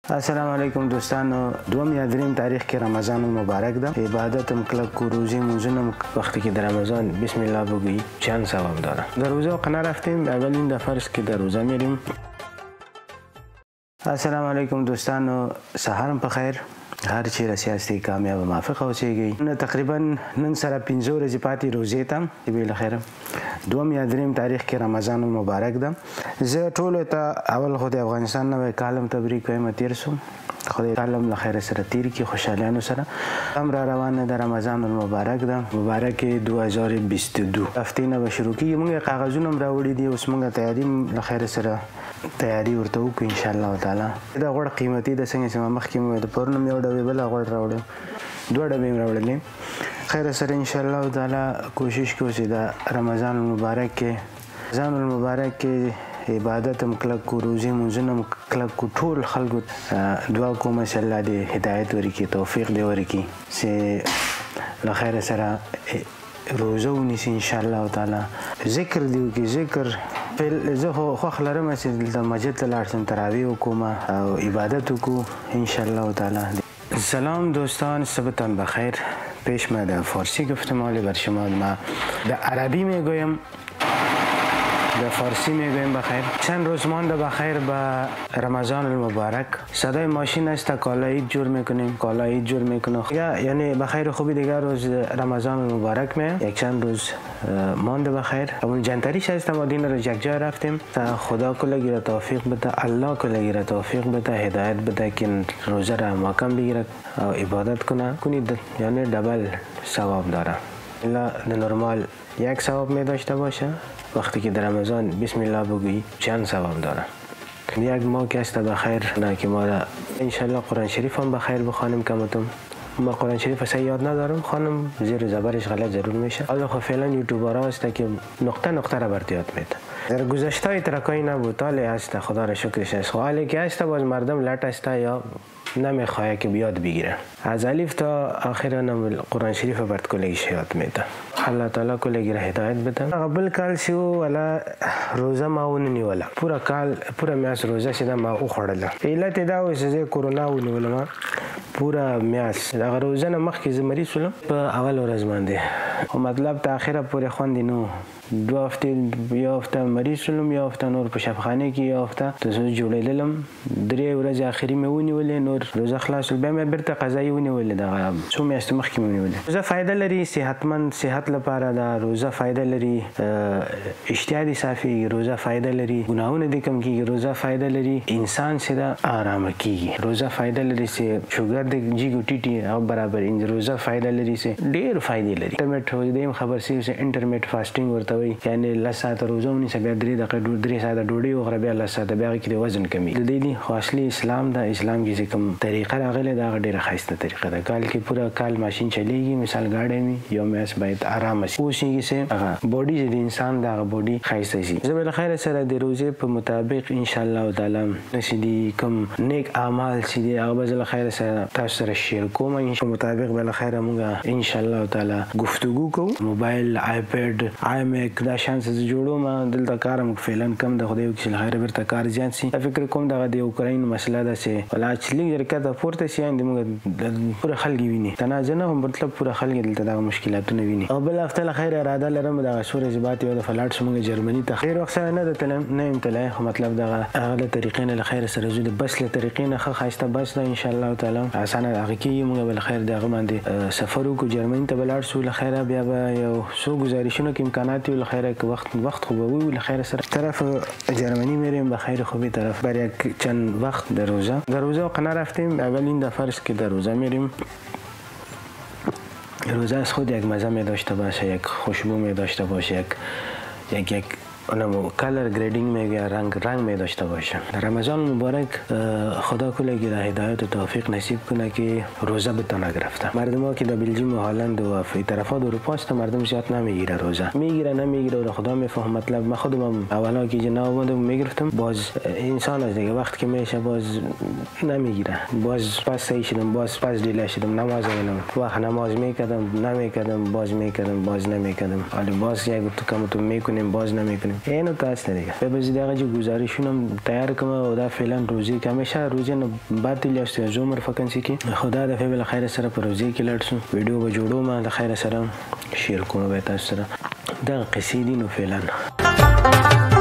السلام علیکم دوستانو. دوم یا دریم تاریخ کې رمضان مبارک ده. عبادت هم کلک کو، روزه منځونه وقتی که در رمضان بسم الله بگویی چند ثواب داره. در روزه قنا رفتیم، اولین دفعه است که در روزه میریم. السلام علیکم دوستانو، سهارم په خیر. هر چیرې سیاسي کامیاب موافق اوسئ. تقریبا نن سره 15 ورځې پاتې روزې ته به خیر. دوم یا دریم تاریخ کې رمضان مبارک ده. زه ټول ته اول خو د افغانستان نوې کالم تبریک وایم. تیر سو خدای کالم له خیر سره تیر کی خوشحالانو سره هم را روانه ده. رمضان المبارک ده. مبارک 2022 هفته نه به شروع کیږي. موږ کاغذونه هم راوړي دي، اوس موږ تیاری له خیر سره تیاری ورته وکړو ان شاء الله تعالی. دا غوړ قیمتي د څنګه چې مخکې مو د پرونم یو ډوې بل غوړ راوړم، دوه ډبې راوړلې. خیر سره ان شاء الله تعالی کوشش کوو چې د رمضان المبارک کې عبادت هم کلک کو، روزه منځونه هم کلک کو. ټول خلکو دعا کوم چې الله دې هدایت ورکړي، توفیق دې ورکړي چې له خیر سره روزه ونیسي ان شاء الله تعالی. ذکر دی وکړي، ذکر زه خوښ لرم چې دلته مسجد ته لاړ شم، تراویح وکړم او عبادت وکړو ان شاء الله تعالی. سلام دوستان، صبحتان بخیر. پیش من در فارسی گفتمالی بر شما. ما در عربی میگویم، در فارسی میگویم بخیر. چند روز مانده بخیر به رمضان المبارک. صدای ماشین است، کالا عید جور میکنیم، کالا عید جور میکنیم. یعنی بخیر خوبی دیگر روز رمضان المبارک می یک چند روز مانده بخیر. اون جنتریش هست، ما دین رو یک جای رفتیم. تا خدا کلگی را توفیق بده، الله کلگی را توفیق بده، هدایت بده که روزه را محکم بگیره و عبادت کنید. یعنی دبل ثواب داره. الا نرمال یک ثواب می داشته باشه، وقتی که در رمضان بسم الله بگویی چند ثواب داره. یک ماه که است بخیر، نه که ما ان شاء الله قرآن شریف هم بخیر بخوانیم. کمتون ما قرآن شریف اصلا یاد ندارم، خانم زیر زبرش غلط ضرور میشه. حالا خب فعلا یوتیوبرها هست که نقطه را برات یاد میده. در گذشته ترکایی نبود، حالی هست، خدا را شکرش است. حالی که هست باز مردم لٹ است یا نمیخواه که بیاد بگیره. از الف تا آخر قرآن شریف برات کلگیش یاد میده. الله تعالی کلگی را هدایت بده. قبل کال شو ولا روزه ما ونیولا، پورا میاس روزه شده ما او خړل. علت دا و چې کرونا ونیولم پورا میاس. دا روزه نه مخکې ز مریض شوم په اول ورځ باندې، او مطلب ته اخره پورې خوندې نو. 2 هفته یا هفته مریض شوم، یا هفته نور په شفاخانه کې، یا هفته ته جوړېدلم. 3 ورځې اخري مې ونیولې، نور روزه خلاص بیا مې بیرته قضایي ونیولې. دا څو میاشتې مخکې مې ونیولې. روزه فایده لري، صحتمند صحت لپاره دا روزه فایده لري. اشتها دي صافي، روزه فایده لري. ګناهونه دي کم کیږي، روزه فایده لري. انسان سره آرام کیږي، روزه فایده لري. چې شوګر د جیګو ټیټي او برابر ان روزه فایده لري. چې ډېر فائدې لري. انټرمیټ روزه خبر سي چې انټرمیټ فاستینګ ورته وي، یعنی لسات روزه ونیسه، بیا 3 دقیقې 3 ساعته ډوډۍ وخوره، بیا لسات بیا کې وزن کمی. د دې خو اصلي اسلام دا اسلام کې کوم طریقه راغله دا ډېره خاصه طریقه ده. کال کې پورا کال ماشین چلیږي، مثال گاډی می یو میاس باید آرام شي، اوسېږي چې هغه بوډي د انسان دا بوډي خاصه شي. زه به خیر سره د روزه په مطابق ان شاء الله تعالی نشي کوم نیک اعمال چې دی هغه به خیر سره تاسو سره شیر کوم. ان شاء الله مطابق به خیر موږ ان شاء الله تعالی گفتگو کوو. موبایل، آیپډ، آیمک دا شانس جوړو. ما دلته کارم فعلا کم د خدای چې خیر برته کار زیات شي. فکر کوم دغه د اوکراین مسله ده چې ولا چې لږ درکته پورته شي اند موږ پوره خلک ویني تنازع نه، مطلب پوره خلک دلته د مشکلاتونه ویني. او بل هفته خیر اراده لرم د سورې زبات یو د فلاټ سمګه جرمني ته خیر وخت نه د تلم نه امتلای، خو مطلب دغه هغه طریقې نه خیر سره زو د بس له طریقې نه خاصه بس ده ان شاء الله تعالی اسانه هغه کې موږ بل خیر دغه باندې سفر وکړو جرمني ته بلاړ سو. خیر بیا به یو سو گزارشونه کې امکانات وي خیر وقت خوب وي خیر سره طرف جرمنی میریم به خیر خوبی طرف. برای یک چند وقت در روزه قنا رفتیم. اولین دفعه است که در روزه میریم. روزه از خود یک مزه می داشته باشه، یک خوشبو می داشته باشه، یک اونم کلر گریدینگ میگه، رنگ می داشته باشه. رمضان مبارک خدا کلگی را هدایت و توفیق نصیب کنه که روزه بتونه گرفته. مردم ها که در بلژیم و هلند و طرفات اروپا است مردم زیاد نمیگیره روزه، نمیگیره و خدا میفهم. مطلب من خودم اولا که جنا اومدم میگرفتم، باز انسان از دیگه وقت که میشه باز نمیگیره، باز پس سعی شدم، باز پس دیله شدم، نماز میکنم، وقت نماز میکردم نمیکردم، باز میکردم باز نمیکردم، ولی باز یک تو کم تو میکنیم باز نمیکنیم. اینو تاسو نه دی به زیاده چې گزارشونه تیار کوم او دا فعلا روزي کې همیشه روزي نه بعد لیاست زومر فکنسي کې خدا د فعل خیر سره پر روزي کې لړسو ویډیو به جوړو ما د خیر سره شیر کوم به تاسو سره دا قصیدې نو فعلا